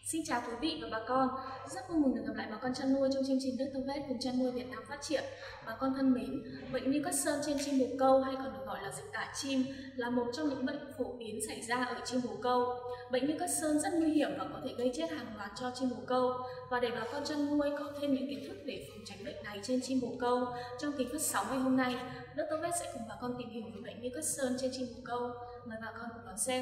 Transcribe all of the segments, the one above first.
Xin chào quý vị và bà con, rất vui mừng được gặp lại bà con chăn nuôi trong chương trình Dr. Vet cùng chăn nuôi Việt Nam phát triển. Bà con thân mến, bệnh Newcastle trên chim bồ câu hay còn được gọi là dịch tả chim là một trong những bệnh phổ biến xảy ra ở chim bồ câu. Bệnh Newcastle rất nguy hiểm và có thể gây chết hàng loạt cho chim bồ câu. Và để bà con chăn nuôi có thêm những kiến thức để phòng tránh bệnh này trên chim bồ câu, trong kỳ phát sóng ngày hôm nay, Dr. Vet sẽ cùng bà con tìm hiểu về bệnh Newcastle trên chim bồ câu. Mời bà con cùng đón xem.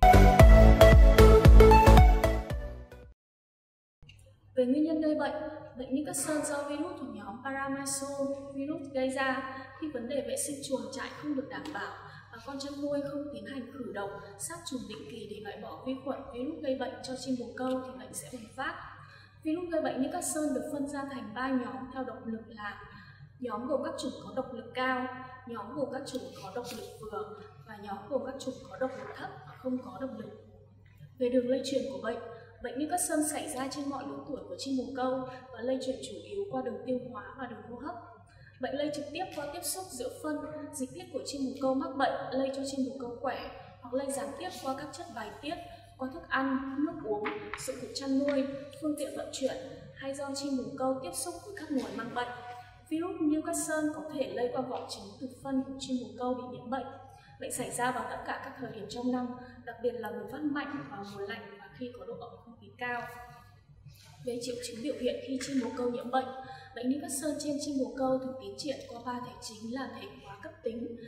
Về nguyên nhân gây bệnh, bệnh Newcastle do virus thuộc nhóm Paramyxoum virus gây ra. Khi vấn đề vệ sinh chuồng trại không được đảm bảo, bà con chăn nuôi không tiến hành khử độc, sát trùng định kỳ để loại bỏ vi khuẩn virus gây bệnh cho chim bồ câu thì bệnh sẽ bùng phát. Virus gây bệnh Newcastle được phân ra thành 3 nhóm theo độc lực là nhóm gồm các chủng có độc lực cao, nhóm gồm các chủng có độc lực vừa và nhóm gồm các chủng có độc lực thấp và không có độc lực. Về đường lây truyền của bệnh, bệnh Newcastle xảy ra trên mọi lứa tuổi của chim bồ câu và lây truyền chủ yếu qua đường tiêu hóa và đường hô hấp. Bệnh lây trực tiếp qua tiếp xúc giữa phân, dịch tiết của chim bồ câu mắc bệnh lây cho chim bồ câu khỏe, hoặc lây gián tiếp qua các chất bài tiết, qua thức ăn, nước uống, dụng cụ chăn nuôi, phương tiện vận chuyển hay do chim bồ câu tiếp xúc với các nguồn mang bệnh. Virus Newcastle có thể lây qua vỏ trứng từ phân của chim bồ câu bị nhiễm bệnh. Bệnh xảy ra vào tất cả các thời điểm trong năm, đặc biệt là bùng phát mạnh vào mùa lạnh và khi có độ ẩm không khí cao. Về triệu chứng biểu hiện khi chim bồ câu nhiễm bệnh, bệnh Newcastle trên chim bồ câu thường tiến triển qua 3 thể chính là thể hóa cấp tính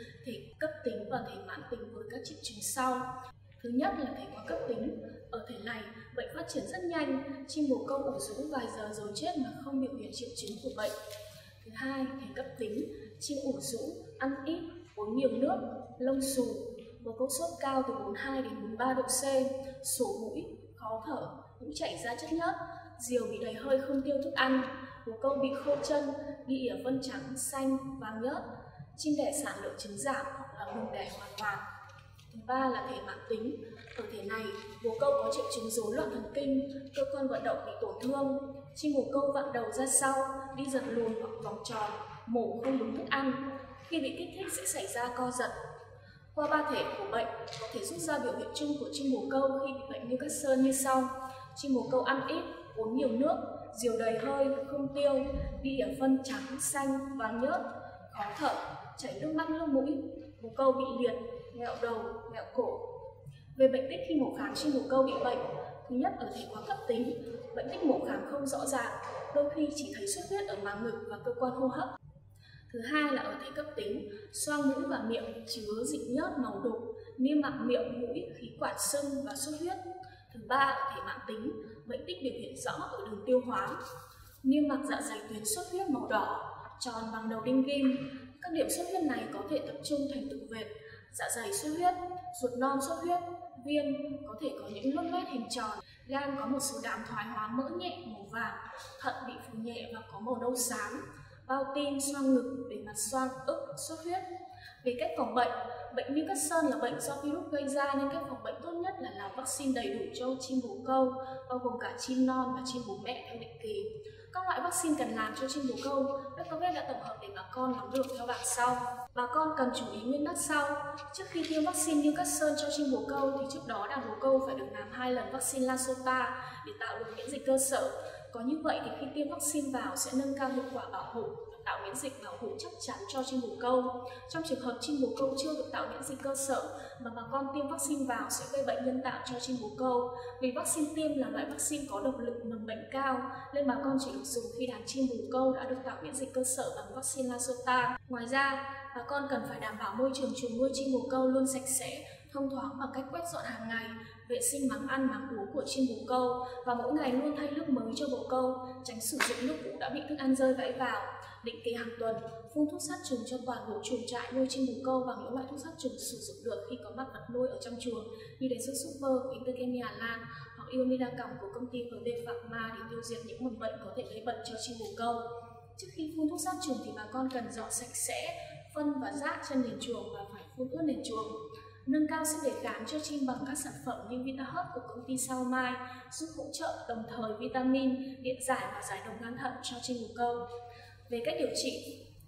và thể mãn tính với các triệu chứng sau. Thứ nhất là thể hóa cấp tính. Ở thể này, bệnh phát triển rất nhanh, chim bồ câu ủ rũ vài giờ rồi chết mà không biểu hiện triệu chứng của bệnh. Thứ hai, thể cấp tính. Chim ủ rũ, ăn ít, uống nhiều nước, lông xù, bồ câu sốt cao từ 42 đến 43 độ C, sổ mũi, khó thở, mũi chảy ra chất nhớt, diều bị đầy hơi không tiêu thức ăn, bồ câu bị khô chân, bị ỉa phân trắng, xanh, vàng nhớt, chim đẻ sản lượng trứng giảm hoặc là ngừng đẻ hoàn toàn. Thứ ba là thể mãn tính. Ở thể này, bồ câu có triệu chứng rối loạn thần kinh, cơ quan vận động bị tổn thương, chim bồ câu vặn đầu ra sau, đi giật lùn hoặc vòng tròn, mổ không đúng thức ăn. Khi bị kích thích sẽ xảy ra co giật. Qua 3 thể của bệnh, có thể rút ra biểu hiện chung của chim bồ câu khi bị bệnh Newcastle như sau. Chim bồ câu ăn ít, uống nhiều nước, diều đầy hơi, không tiêu, đi ỉa phân trắng, xanh, vàng nhớt, khó thở, chảy nước mắt nước mũi, bồ câu bị liệt, nghẹo đầu, nghẹo cổ. Về bệnh tích khi mổ khám chim bồ câu bị bệnh, thứ nhất ở thể hóa cấp tính, bệnh tích mổ khám không rõ ràng, đôi khi chỉ thấy xuất huyết ở màng ngực và cơ quan hô hấp. Thứ hai là ở thể cấp tính, xoang mũi và miệng chứa dịch nhớt màu đục, niêm mạc miệng, mũi, khí quản sưng và xuất huyết. Thứ ba ở thể mãn tính, bệnh tích biểu hiện rõ ở đường tiêu hóa, niêm mạc dạ dày tuyến xuất huyết màu đỏ, tròn bằng đầu đinh ghim. Các điểm xuất huyết này có thể tập trung thành từng vệt, dạ dày xuất huyết, ruột non xuất huyết, viêm, có thể có những nốt loét hình tròn, gan có một số đám thoái hóa mỡ nhẹ màu vàng, thận bị phù nhẹ và có màu nâu xám, bao tim, xoang ngực, bề mặt xoang, ức, xuất huyết. Về cách phòng bệnh, bệnh Newcastle là bệnh do virus gây ra nên cách phòng bệnh tốt nhất là làm vaccine đầy đủ cho chim bồ câu, bao gồm cả chim non và chim bồ mẹ theo định kỳ. Các loại vaccine cần làm cho chim bồ câu, Dr. Vet đã tổng hợp để bà con nắm được theo bảng sau. Bà con cần chú ý nguyên tắc sau. Trước khi tiêm vaccine Newcastle cho chim bồ câu thì trước đó đàn bồ câu phải được làm 2 lần vaccine Lasota để tạo được miễn dịch cơ sở. Có như vậy thì khi tiêm vaccine vào sẽ nâng cao hiệu quả bảo hộ, tạo miễn dịch bảo hộ chắc chắn cho chim bồ câu. Trong trường hợp chim bồ câu chưa được tạo miễn dịch cơ sở mà bà con tiêm vaccine vào sẽ gây bệnh nhân tạo cho chim bồ câu. Vì vaccine tiêm là loại vaccine có độc lực mầm bệnh cao nên bà con chỉ được dùng khi đàn chim bồ câu đã được tạo miễn dịch cơ sở bằng vaccine Lasota. Ngoài ra, bà con cần phải đảm bảo môi trường chuồng nuôi chim bồ câu luôn sạch sẽ, thông thoáng bằng cách quét dọn hàng ngày, vệ sinh máng ăn máng uống của chim bồ câu và mỗi ngày luôn thay nước mới cho bồ câu, tránh sử dụng nước cũ đã bị thức ăn rơi vãi vào. Định kỳ hàng tuần, phun thuốc sát trùng cho toàn bộ chuồng trại nuôi chim bồ câu bằng những loại thuốc sát trùng sử dụng được khi có mặt vật nuôi ở trong chuồng như đế xúc super của Interchemie Hà Lan hoặc Ionida còng của công ty VB Pharma để tiêu diệt những mầm bệnh có thể gây bệnh cho chim bồ câu. Trước khi phun thuốc sát trùng thì bà con cần dọn sạch sẽ phân và rác trên nền chuồng và phải phun ướt nền chuồng. Nâng cao sức đề kháng cho chim bằng các sản phẩm như VitaHub của công ty Sao Mai giúp hỗ trợ đồng thời vitamin, điện giải và giải độc gan thận cho chim bồ câu. Về cách điều trị,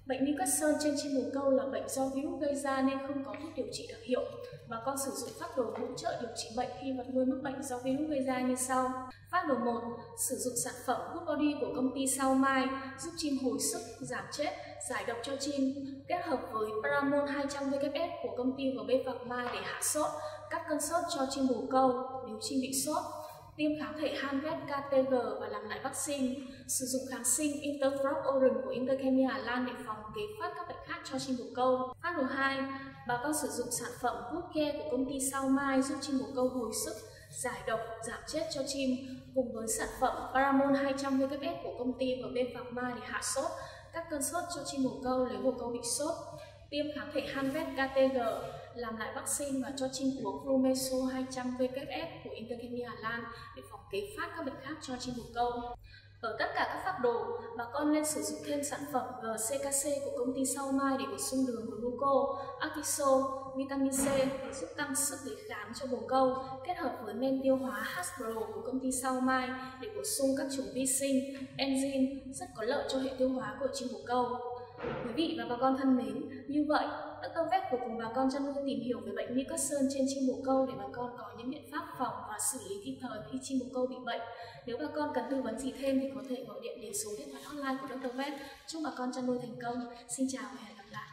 Bệnh Newcastle trên chim bồ câu là bệnh do virus gây ra nên không có thuốc điều trị đặc hiệu. Bà con sử dụng phác đồ hỗ trợ điều trị bệnh khi vật nuôi mắc bệnh do virus gây ra như sau. Phác đồ 1. Sử dụng sản phẩm Good Body của công ty Sao Mai giúp chim hồi sức, giảm chết, giải độc cho chim, kết hợp với Paramon 200 WS của công ty GB Phạc Mai để hạ sốt, cắt cơn sốt cho chim bồ câu nếu chim bị sốt. Tiêm kháng thể Hanvet KTG và làm lại vaccine. Sử dụng kháng sinh Interfrog Orange của Interchemie Hà Lan để phòng kế phát các bệnh khác cho chim bồ câu. Phác đồ 2. Bà con sử dụng sản phẩm Good Care của công ty Sao Mai giúp chim bồ câu hồi sức, giải độc, giảm chết cho chim, cùng với sản phẩm Paramon 200 WS của công ty GB Phạc Mai để hạ sốt, các cơn sốt cho chim bồ câu nếu bồ câu bị sốt. Tiêm kháng thể Hanvet KTG, làm lại vaccine và cho chim uống Rumeso 200 WS của Interchemie Hà Lan để phòng kế phát các bệnh khác cho chim bồ câu. Ở tất cả các phác đồ, bà con nên sử dụng thêm sản phẩm GCKC của công ty Sao Mai để bổ sung đường gluco, Actiso, vitamin C để giúp tăng sức đề kháng cho bồ câu, kết hợp với men tiêu hóa Hasbro của công ty Sao Mai để bổ sung các chủng vi sinh, enzyme rất có lợi cho hệ tiêu hóa của chim bồ câu. Quý vị và bà con thân mến, như vậy, Dr. Vet vừa cùng bà con chăn nuôi tìm hiểu về bệnh Newcastle trên chim bồ câu để bà con có những biện pháp phòng và xử lý kịp thời khi chim bồ câu bị bệnh. Nếu bà con cần tư vấn gì thêm thì có thể gọi điện đến số điện thoại hotline của Dr. Vet. Chúc bà con chăn nuôi thành công. Xin chào và hẹn gặp lại.